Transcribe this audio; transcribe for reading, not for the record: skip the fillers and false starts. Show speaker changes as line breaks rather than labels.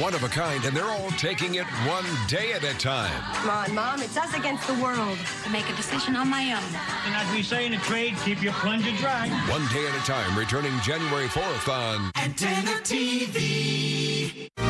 one of a kind, and they're all taking it one day at a time.
Come on, Mom, it's us against the world.
To make a decision on my own.
And as we say in the trade, keep your plunger dry.
One day at a time, returning January 4th on
Antenna TV.